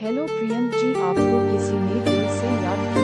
hello Priyank जी, आपको किसी ने दिल से याद